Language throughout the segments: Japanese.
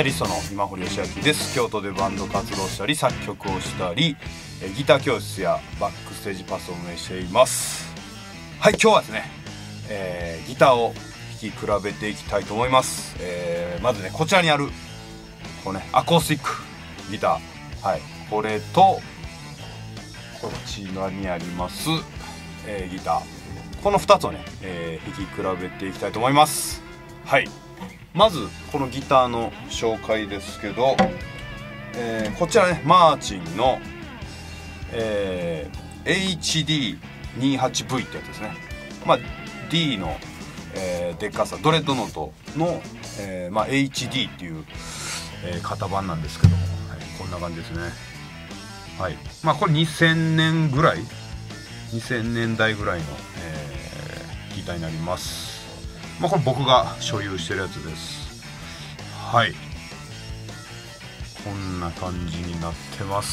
タリストの今堀義明です。京都でバンド活動したり作曲をしたりギター教室やバックステージパスを運営しています。はい、今日はですね、ギターを弾き比べていきたいと思います。まずね、こちらにあるこのねアコースティックギター、はい、これとこちらにあります、ギター、この2つをね、弾き比べていきたいと思います。はい、まずこのギターの紹介ですけど、こちらねマーチンの、HD28V ってやつですね。まあ D の、でっかさ、ドレッドノートの、HD っていう、型番なんですけども、はい、こんな感じですね。はい、まあこれ2000年ぐらい、2000年代ぐらいの、ギターになります。まあこれ僕が所有してるやつです。はい、こんな感じになってます。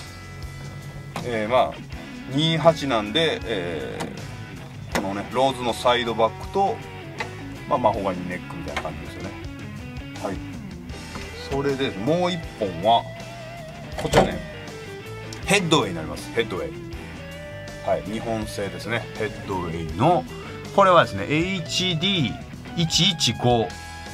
まあ28なんで、このねローズのサイドバックと、マホガニネックみたいな感じですよね。はい、それでもう一本はこちらね、ヘッドウェイになります。ヘッドウェイ、はい、日本製ですね。ヘッドウェイのこれはですね HD115A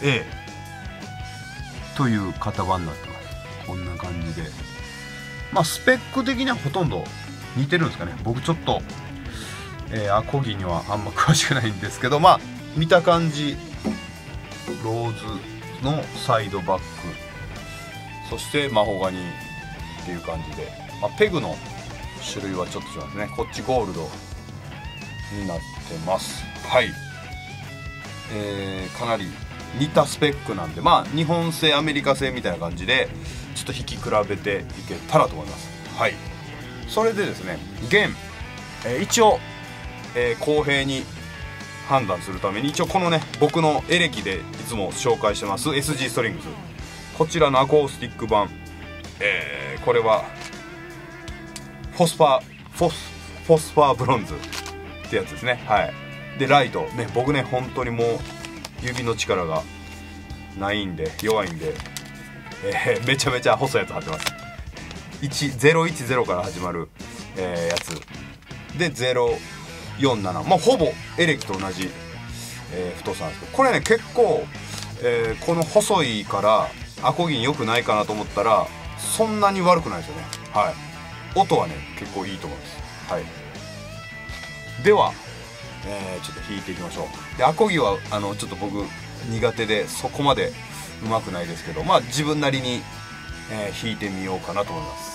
という型番になってます。こんな感じで、まあスペック的にはほとんど似てるんですかね。僕ちょっと、アコギにはあんま詳しくないんですけど、まあ見た感じローズのサイドバック、そしてマホガニっていう感じで、ペグの種類はちょっと違いますね。こっちゴールドになってます。はい、かなり似たスペックなんで、日本製アメリカ製みたいな感じでちょっと弾き比べていけたらと思います。はい、それでですね、弦、一応、公平に判断するために一応このね僕のエレキでいつも紹介してます SG ストリングス、こちらのアコースティック版、これはフォスファーブロンズってやつですね。はい、でライトね、僕ね本当にもう指の力がないんで弱いんで、めちゃめちゃ細いやつ貼ってます。010から始まる、やつで047、ほぼエレキと同じ、太さなんですけど、これね結構、この細いからアコギに良くないかなと思ったらそんなに悪くないですよね。はい、音はね結構いいと思います。はい、では、ちょっと弾いていきましょう。でアコギはちょっと僕苦手でそこまでうまくないですけど、自分なりに、弾いてみようかなと思います。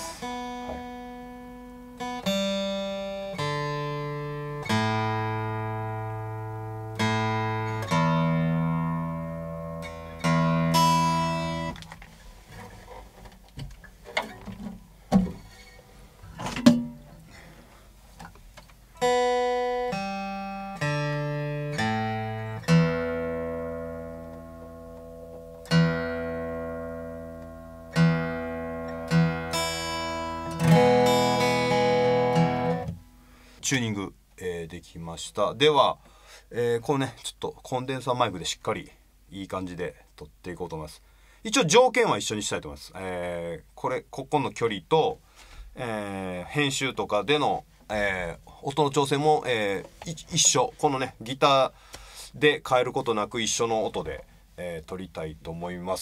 チューニング、できました。では、こうねちょっとコンデンサーマイクでしっかりいい感じで撮っていこうと思います。一応条件は一緒にしたいと思います。ここの距離と、編集とかでの、音の調整も、一緒、このねギターで変えることなく一緒の音で、撮りたいと思います。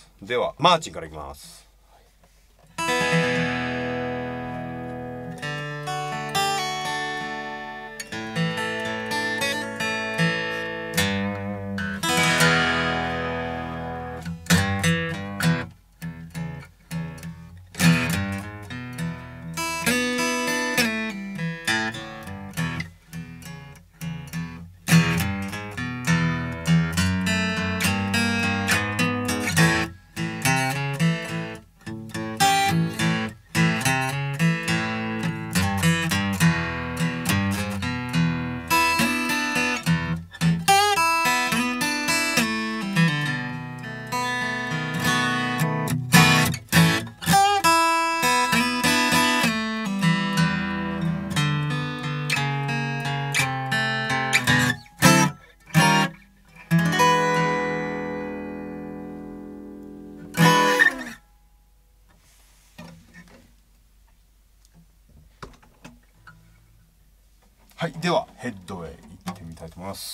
ではマーチンからいきます。 はい、ではヘッドへ行ってみたいと思います。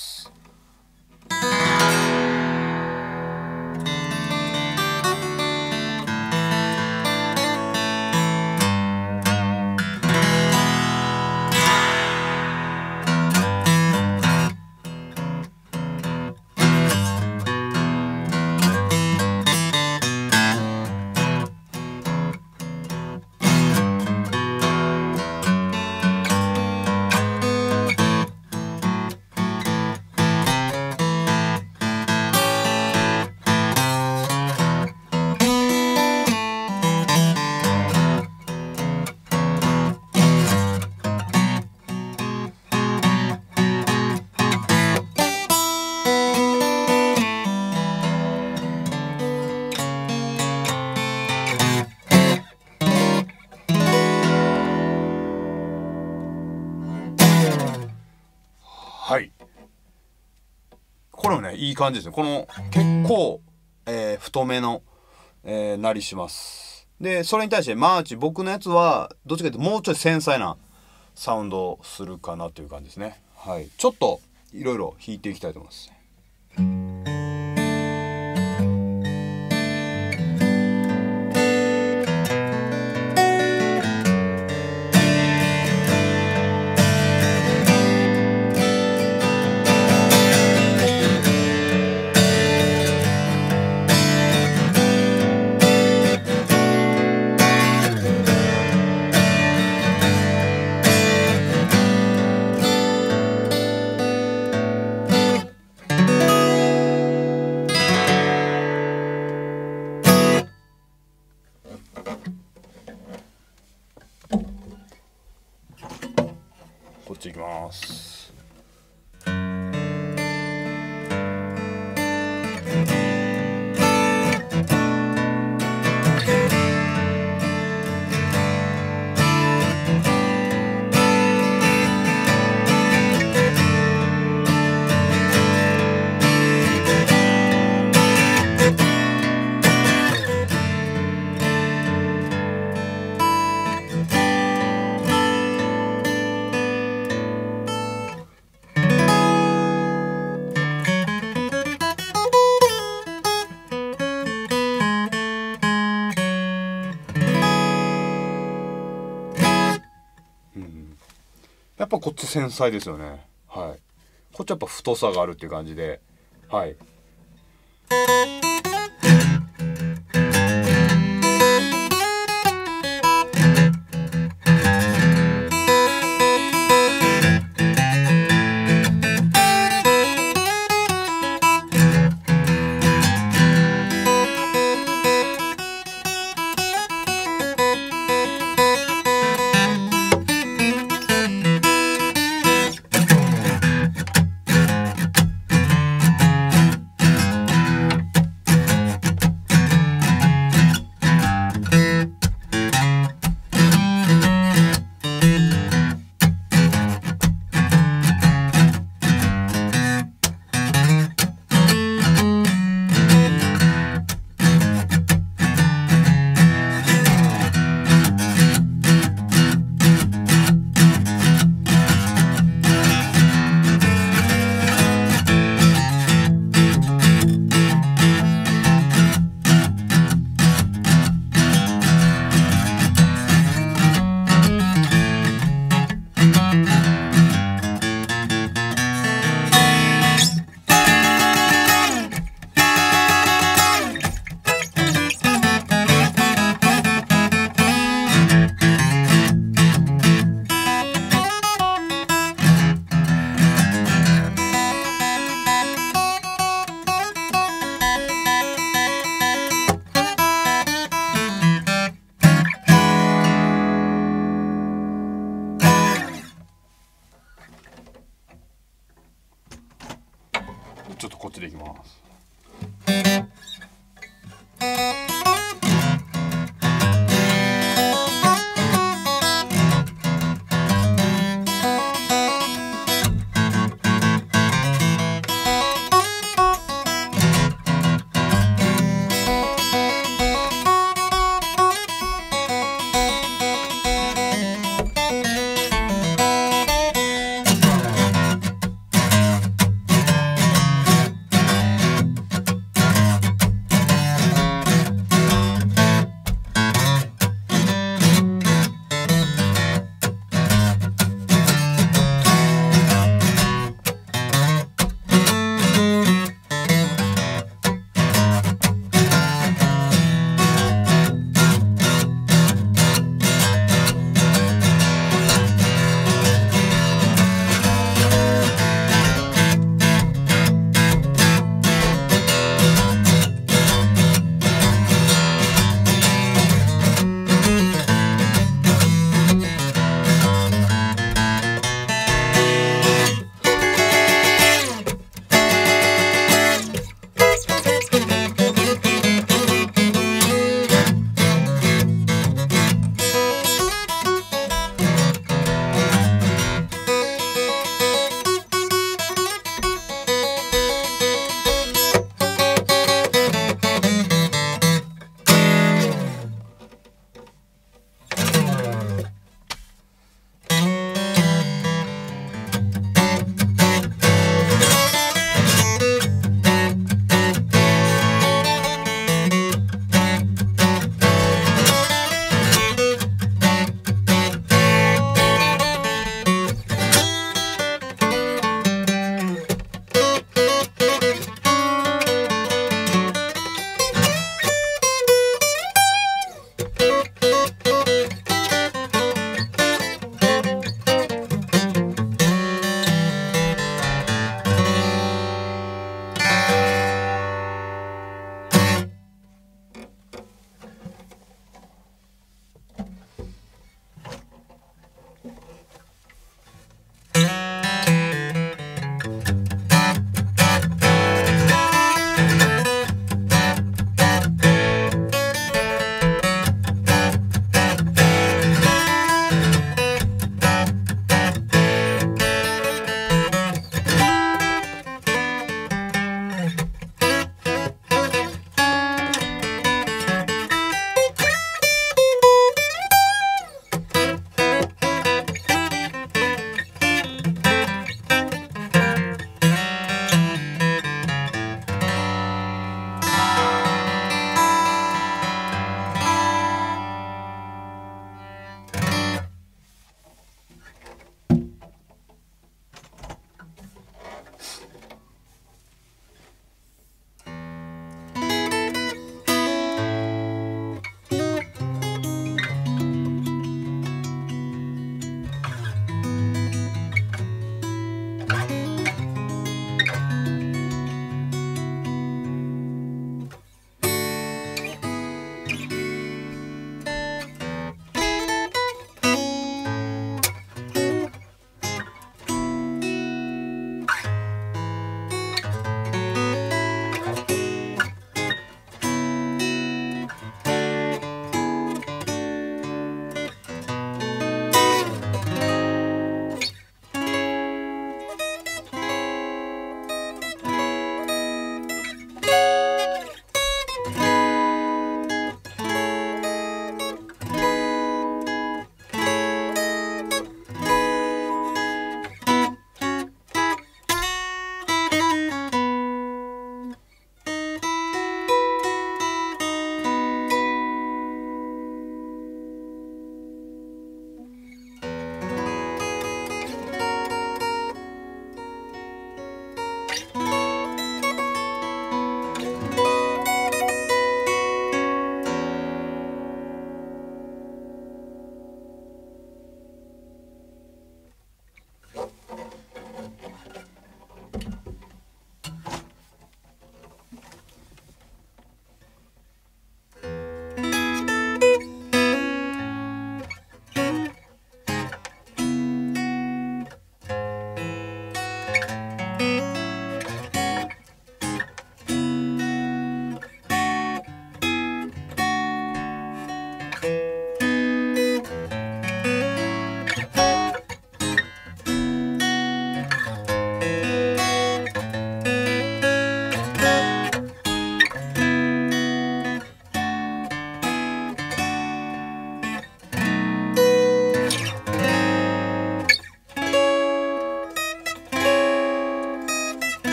はい。これもね、いい感じですね。この結構、太めの、鳴りします。で、それに対してマーチ、僕のやつはどっちかというともうちょい繊細なサウンドをするかなという感じですね。はい。ちょっといろいろ弾いていきたいと思います。こっち行きます。やっぱこっち繊細ですよね。はい。こっちやっぱ太さがあるっていう感じで、はい。ちょっとこっちでいきます。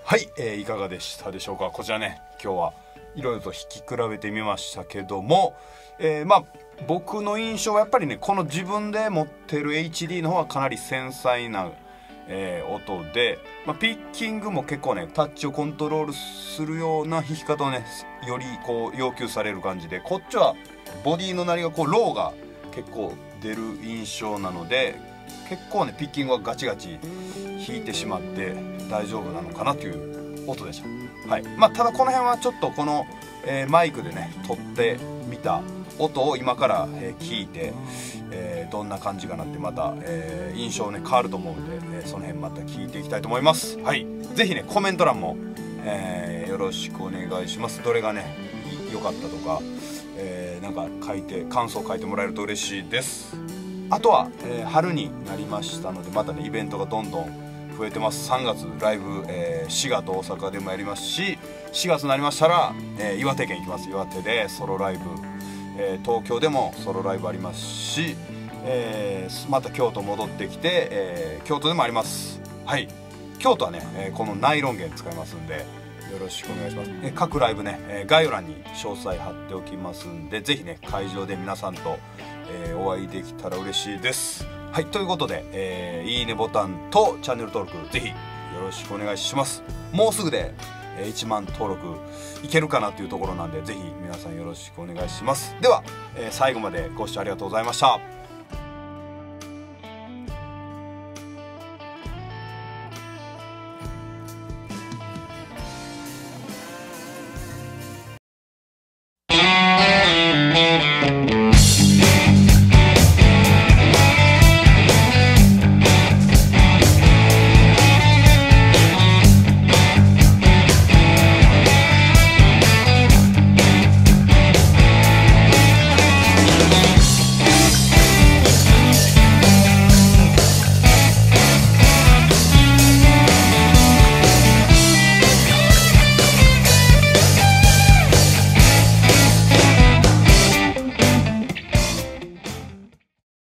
はい、いかがでしたでしょうか。こちらね、今日はいろいろと弾き比べてみましたけども、まあ僕の印象はやっぱりね、この自分で持ってる HD の方はかなり繊細な、音で、ピッキングも結構ねタッチをコントロールするような弾き方をねよりこう要求される感じで、こっちはボディの鳴りがこうローが結構出る印象なので、結構ねピッキングはガチガチ弾いてしまって大丈夫なのかなという音でした。はい、ただこの辺はちょっとこの、マイクでね撮ってみた音を今から、聞いて、どんな感じかなってまた、印象ね変わると思うんで、その辺また聞いていきたいと思います。はい、ぜひねコメント欄も、よろしくお願いします。どれがね良かったとか、なんか感想書いてもらえると嬉しいです。あとは、春になりましたので、またねイベントがどんどん増えてます。3月ライブ、滋賀と大阪でもやりますし、4月になりましたら、岩手県行きます。岩手でソロライブ、東京でもソロライブありますし、また京都戻ってきて、京都でもあります。はい、京都はね、このナイロン弦使いますんでよろしくお願いします。各ライブね、概要欄に詳細貼っておきますんで、ぜひね会場で皆さんと、お会いできたら嬉しいです。はい、ということで、いいねボタンとチャンネル登録ぜひよろしくお願いします。もうすぐで、1万登録いけるかなというところなんで、ぜひ皆さんよろしくお願いします。では、最後までご視聴ありがとうございました。